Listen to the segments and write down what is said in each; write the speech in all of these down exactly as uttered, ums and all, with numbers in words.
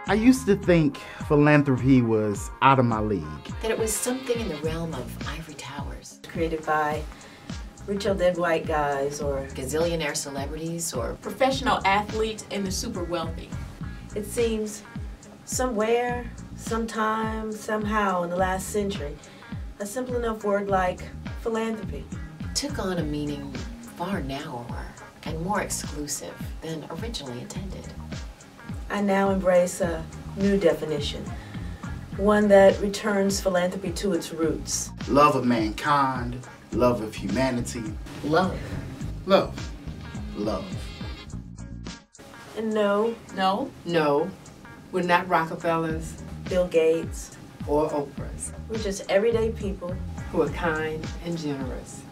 I used to think philanthropy was out of my league. That it was something in the realm of ivory towers. Created by rich old dead white guys or Gazillionaire celebrities or professional athletes and the super wealthy. it seems somewhere, sometime, somehow in the last century, a simple enough word like philanthropy took on a meaning far narrower and more exclusive than originally intended. I now embrace a new definition, one that returns philanthropy to its roots. Love of mankind, love of humanity. Love. Love. Love. And no, No, No, we're not Rockefellers Bill Gates, or Oprahs we're just everyday people who are kind and generous.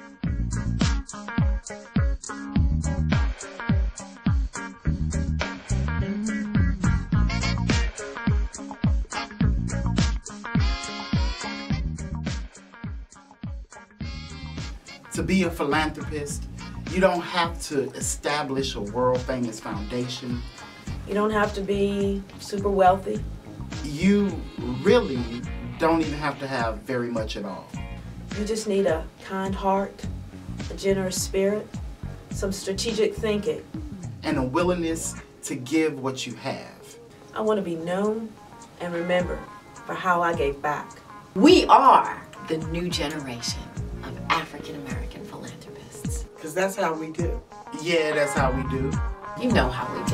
To be a philanthropist, you don't have to establish a world-famous foundation. You don't have to be super wealthy. You really don't even have to have very much at all. You just need a kind heart, a generous spirit, some strategic thinking. And a willingness to give what you have. I want to be known and remembered for how I gave back. We are the new generation of African American philanthropists. Because that's how we do. Yeah, that's how we do. You know how we